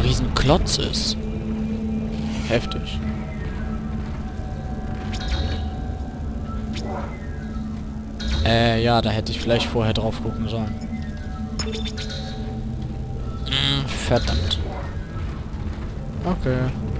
riesen Klotz ist. Heftig. Ja, da hätte ich vielleicht vorher drauf gucken sollen. Verdammt. Okay.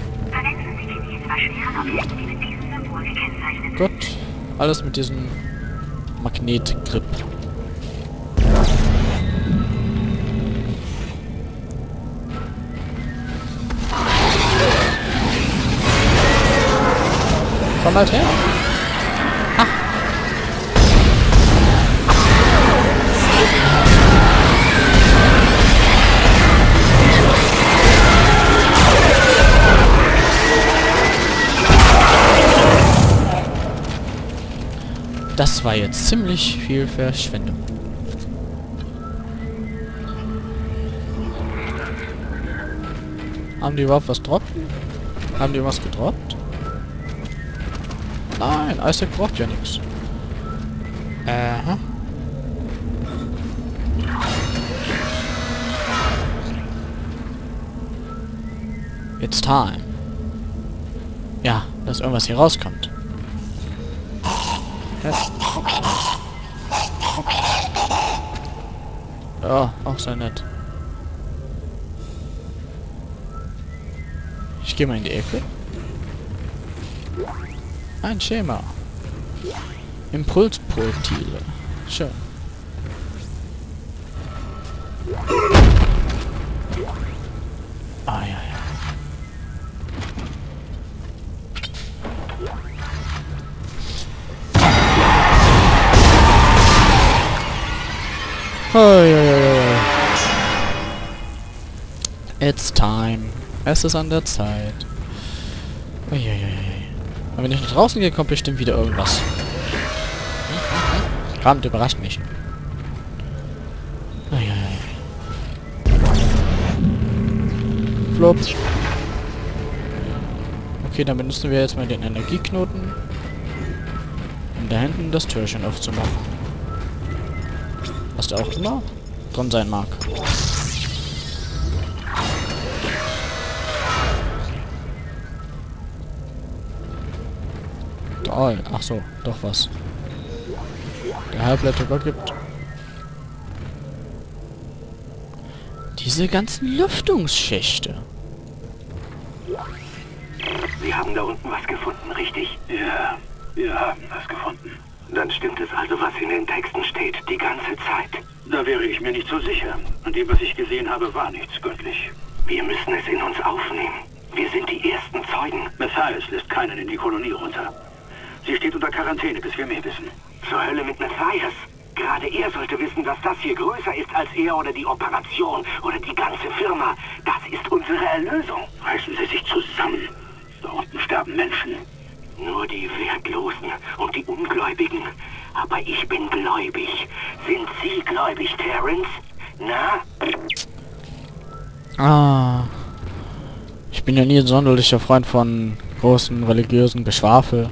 Gut. Alles mit diesem Magnetgrip. Komm halt her. Ha. Das war jetzt ziemlich viel Verschwendung. Haben die überhaupt was droppt? Haben die was gedroppt? Nein, Isaac braucht ja nichts. It's time. Ja, dass irgendwas hier rauskommt. Ja, auch sehr nett. Ich gehe mal in die Ecke. Ein Schema. Impulsprojektile. Schön. Ah, ja, ja. Oh, ja, ja, ja. It's time. Es ist an der Zeit. Oh, ja, ja, ja. Und wenn ich nach draußen gehe, kommt bestimmt wieder irgendwas. Verdammt, überrascht mich. Oh, ja, ja. Flop. Okay, dann benutzen wir jetzt mal den Energieknoten, um da hinten das Türchen aufzumachen. Was da auch immer drin sein mag. Toll. Ach so, doch was. Der Halbleiter übergibt. Diese ganzen Lüftungsschächte. Sie haben da unten was gefunden, richtig? Ja, wir haben was gefunden. Dann stimmt es also, was in den Texten steht, die ganze Zeit. Da wäre ich mir nicht so sicher. An dem, was ich gesehen habe, war nichts göttlich. Wir müssen es in uns aufnehmen. Wir sind die ersten Zeugen. Matthias lässt keinen in die Kolonie runter. Sie steht unter Quarantäne, bis wir mehr wissen. Zur Hölle mit Matthias. Gerade er sollte wissen, dass das hier größer ist als er oder die Operation oder die ganze Firma. Das ist unsere Erlösung. Reißen Sie sich zusammen. Da unten sterben Menschen. Nur die Wertlosen und die Ungläubigen. Aber ich bin gläubig. Sind Sie gläubig, Terrence? Na? Ah. Ich bin ja nie ein sonderlicher Freund von großen religiösen Geschwafel.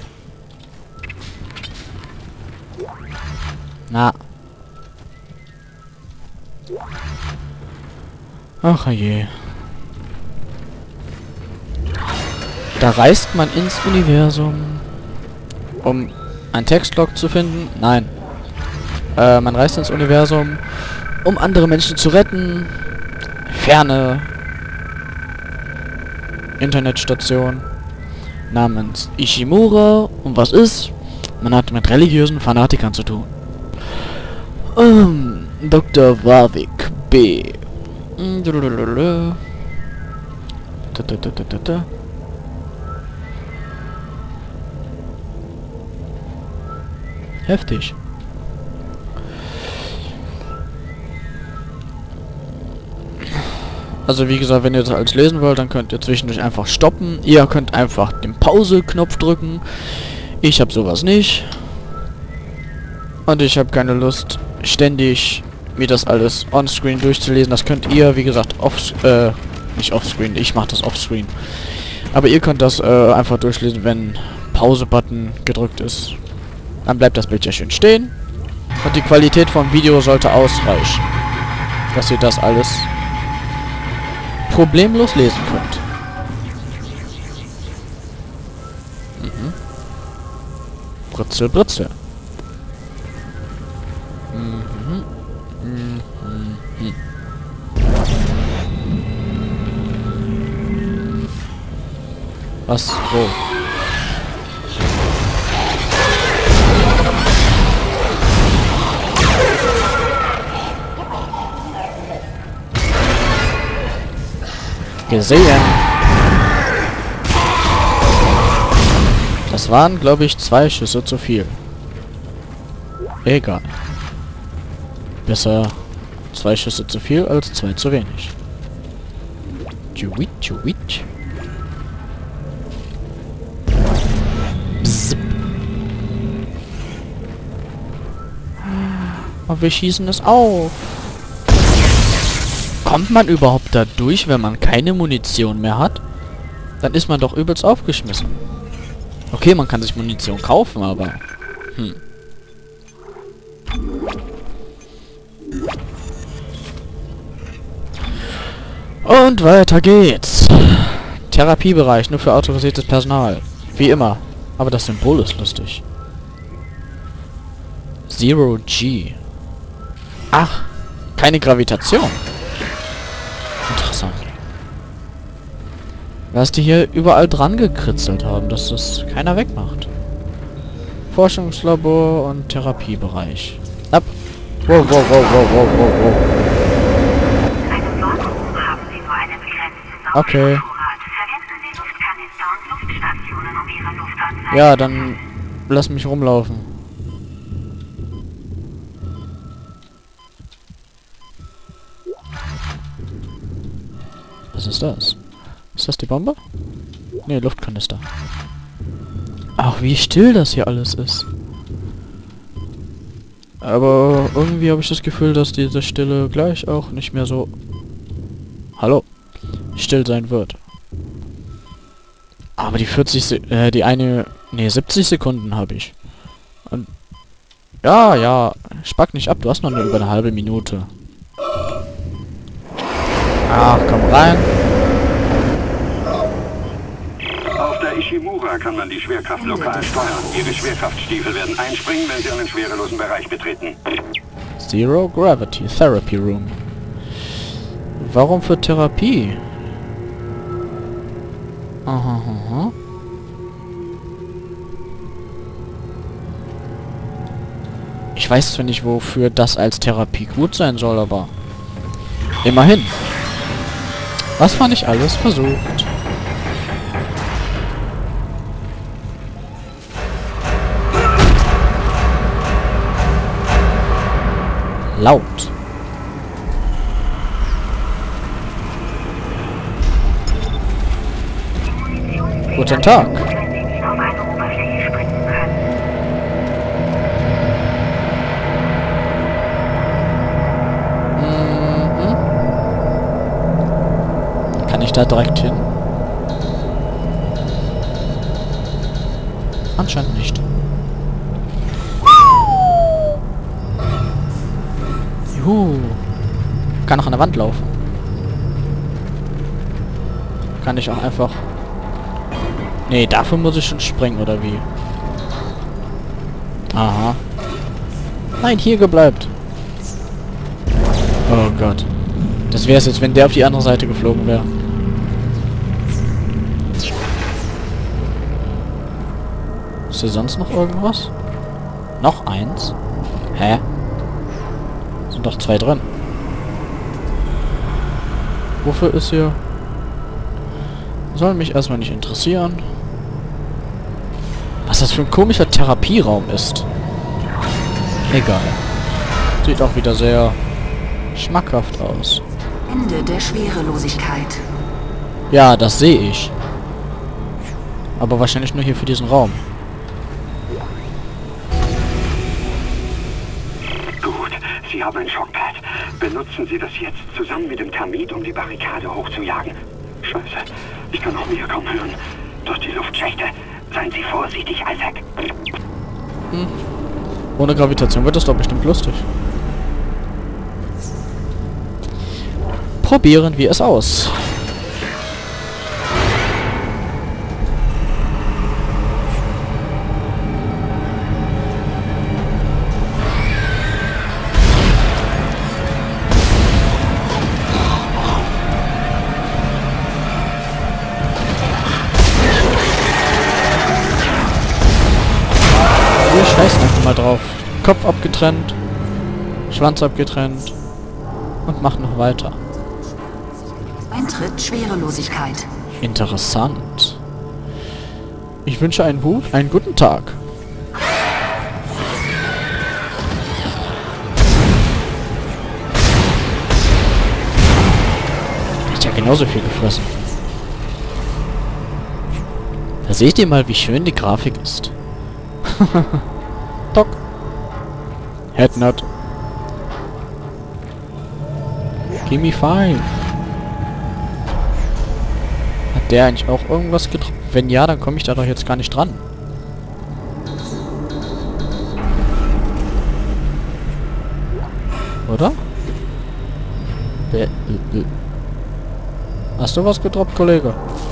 Na. Ach je. Da reist man ins Universum, um ein Textlog zu finden. Nein. Man reist ins Universum, um andere Menschen zu retten. Ferne Internetstation namens Ishimura. Und was ist? Man hat mit religiösen Fanatikern zu tun. Dr. Warwick B. Heftig. Also wie gesagt, wenn ihr das alles lesen wollt, dann könnt ihr zwischendurch einfach stoppen. Ihr könnt einfach den Pause-Knopf drücken. Ich habe sowas nicht. Und ich habe keine Lust, ständig mir das alles on-screen durchzulesen. Das könnt ihr, wie gesagt, nicht off-screen. Ich mache das off-screen. Aber ihr könnt das einfach durchlesen, wenn Pause-Button gedrückt ist. Dann bleibt das Bild ja schön stehen. Und die Qualität vom Video sollte ausreichen. Dass ihr das alles problemlos lesen könnt. Mhm. Britzel, Britzel. Mhm. Mhm. Was? Wo? Gesehen. Das waren, glaube ich, 2 Schüsse zu viel. Egal. Besser 2 Schüsse zu viel als 2 zu wenig. Tschüwit, tschüwit. Bzzp. Und wir schießen es auf. Kommt man überhaupt da durch, wenn man keine Munition mehr hat? Dann ist man doch übelst aufgeschmissen. Okay, man kann sich Munition kaufen, aber... Und weiter geht's. Therapiebereich, nur für autorisiertes Personal. Wie immer. Aber das Symbol ist lustig. Zero G. Ach, keine Gravitation. Interessant. Was die hier überall dran gekritzelt haben, dass das keiner wegmacht. Forschungslabor und Therapiebereich. Ab. Wow, wow, wow, wow, wow, wow, wow. Okay. Ja, dann lass mich rumlaufen. Was ist das? Ist das die Bombe? Ne, Luftkanister. Ach, wie still das hier alles ist. Aber irgendwie habe ich das Gefühl, dass diese Stille gleich auch nicht mehr so... Hallo? Still sein wird. Aber die 70 Sekunden habe ich. Und ja, spack nicht ab, du hast noch nur über eine halbe Minute. Ach, komm rein. Auf der Ishimura kann man die Schwerkraft lokal steuern. Ihre Schwerkraftstiefel werden einspringen, wenn sie einen schwerelosen Bereich betreten. Zero Gravity Therapy Room. Warum für Therapie? Aha, aha. Ich weiß zwar nicht, wofür das als Therapie gut sein soll, aber immerhin. Was man nicht alles versucht. Laut. Guten Tag. Kann ich da direkt hin? Anscheinend nicht. Juhu. Kann auch an der Wand laufen. Kann ich auch einfach... Nee, dafür muss ich schon springen, oder wie? Aha. Nein, hier gebleibt. Oh Gott. Das wäre es jetzt, wenn der auf die andere Seite geflogen wäre. Ist hier sonst noch irgendwas? Noch eins? Hä? Sind doch 2 drin. Wofür ist hier... Soll mich erstmal nicht interessieren. Was das für ein komischer Therapieraum ist. Egal. Sieht auch wieder sehr schmackhaft aus. Ende der Schwerelosigkeit. Ja, das sehe ich. Aber wahrscheinlich nur hier für diesen Raum. Gut, Sie haben ein Schockpad. Benutzen Sie das jetzt zusammen mit dem Thermit, um die Barrikade hochzujagen. Scheiße, ich kann auch mehr kaum hören. Durch die Luftschächte. Seien Sie vorsichtig, Isaac. Ohne Gravitation wird das doch bestimmt lustig. Probieren wir es aus. mal drauf. Kopf abgetrennt, Schwanz abgetrennt und mach noch weiter. Eintritt Schwerelosigkeit. Interessant. Ich wünsche einen guten Tag. Hat ja genauso viel gefressen. Da seht ihr mal, wie schön die Grafik ist. Doc. Headnut. Gimme 5. Hat der eigentlich auch irgendwas getroffen? Wenn ja, dann komme ich da doch jetzt gar nicht dran. Oder? Hast du was gedroppt, Kollege?